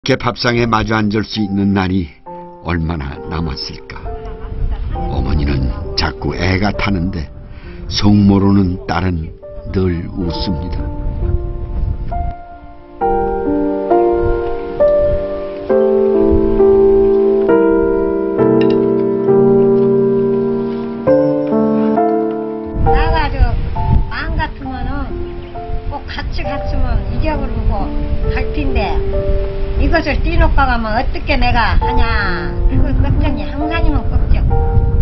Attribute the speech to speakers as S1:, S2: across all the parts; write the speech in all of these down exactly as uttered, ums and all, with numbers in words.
S1: 이렇게 밥상에 마주 앉을 수 있는 날이 얼마나 남았을까. 어머니는 자꾸 애가 타는데 속 모르는 딸은 늘 웃습니다.
S2: 같이 갔으면 잊어버리고 갈 텐데 이것을 떼놓고 가면 어떻게 내가 하냐. 그 걱정이 항상이면 걱정.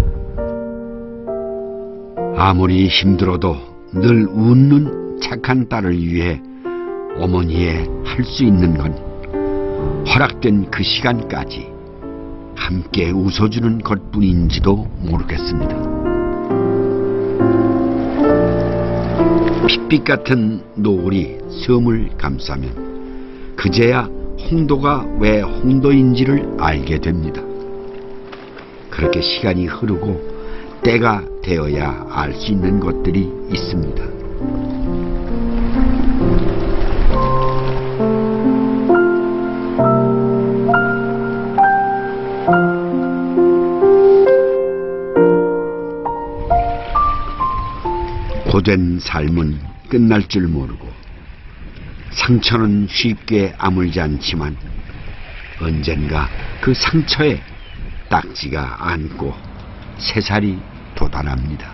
S1: 아무리 힘들어도 늘 웃는 착한 딸을 위해 어머니의 할 수 있는 건 허락된 그 시간까지 함께 웃어주는 것뿐인지도 모르겠습니다. 핏빛 같은 노을이 섬을 감싸면 그제야 홍도가 왜 홍도인지를 알게 됩니다. 그렇게 시간이 흐르고 때가 되어야 알 수 있는 것들이 있습니다. 고된 삶은 끝날 줄 모르고 상처는 쉽게 아물지 않지만 언젠가 그 상처에 딱지가 안고 새살이 돋아납니다.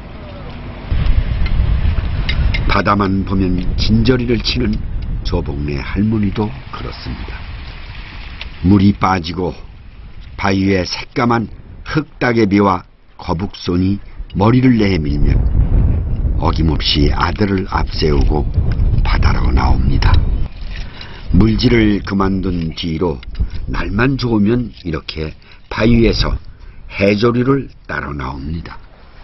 S1: 바다만 보면 진저리를 치는 조복네 할머니도 그렇습니다. 물이 빠지고 바위에 새까만 흙따개비와 거북손이 머리를 내밀면 어김없이 아들을 앞세우고 바다로 나옵니다. 물질을 그만둔 뒤로 날만 좋으면 이렇게 바위에서 해조류를 따라 나옵니다.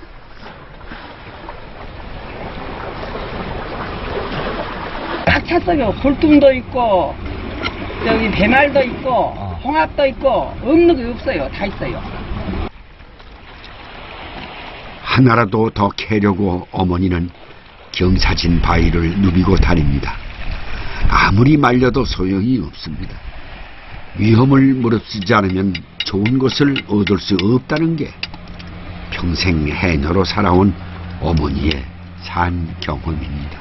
S3: 꽉 찼어요. 골tum도 있고 여기 배말도 있고 홍합도 있고 없는 게 없어요. 다 있어요.
S1: 하나라도 더 캐려고 어머니는 경사진 바위를 누비고 다닙니다. 아무리 말려도 소용이 없습니다. 위험을 무릅쓰지 않으면 좋은 것을 얻을 수 없다는 게 평생 해녀로 살아온 어머니의 산 경험입니다.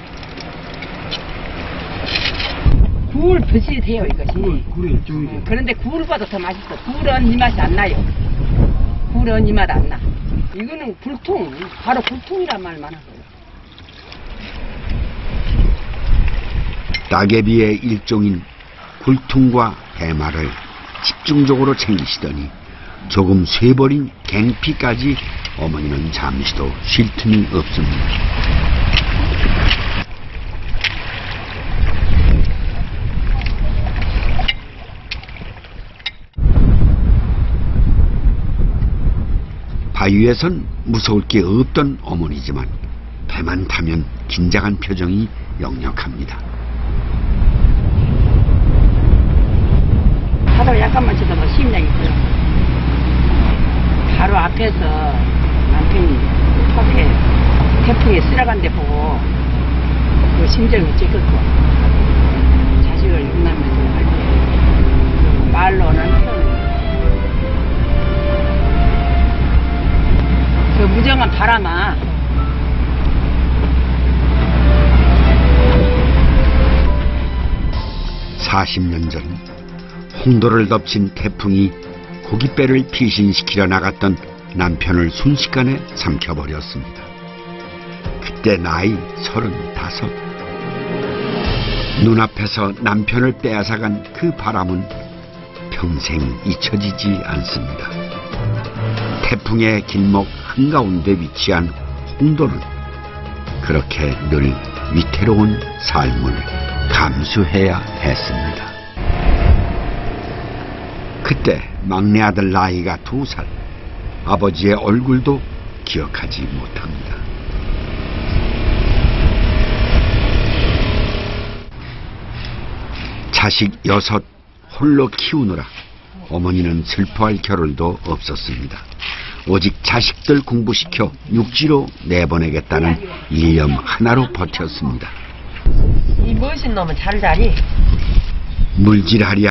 S3: 굴 드셔야 돼요, 이것이. 굴, 굴이 좀. 그런데 굴보다 더 맛있어. 굴은 이 맛이 안 나요. 굴은 이 맛 안 나. 이거는 굴통, 바로 굴통이란 말만 하고요.
S1: 따개비의 일종인 굴통과 해마를 집중적으로 챙기시더니 조금 쇠버린 갱피까지 어머니는 잠시도 쉴 틈이 없습니다. 바위에선 무서울 게 없던 어머니지만 배만 타면 긴장한 표정이 역력합니다.
S3: 바로 약간만 쳐다봐 심장이 있어요. 바로 앞에서 남편이 턱에 태풍에 쓸어간 데 보고 그 심장이 찌겠고 자식을 육남면서 할 때 말로는 표현. 그 무정한 바람아
S1: 사십 년 전 홍도를 덮친 태풍이 고깃배를 피신시키려 나갔던 남편을 순식간에 삼켜버렸습니다. 그때 나이 서른다섯. 눈앞에서 남편을 빼앗아간 그 바람은 평생 잊혀지지 않습니다. 태풍의 길목 한가운데 위치한 홍도는 그렇게 늘 위태로운 삶을 감수해야 했습니다. 그때 막내 아들 나이가 두 살, 아버지의 얼굴도 기억하지 못합니다. 자식 여섯 홀로 키우느라 어머니는 슬퍼할 겨를도 없었습니다. 오직 자식들 공부시켜 육지로 내보내겠다는 일념 하나로 버텼습니다.
S3: 이 멋진 놈은 잘 자리.
S1: 물질하리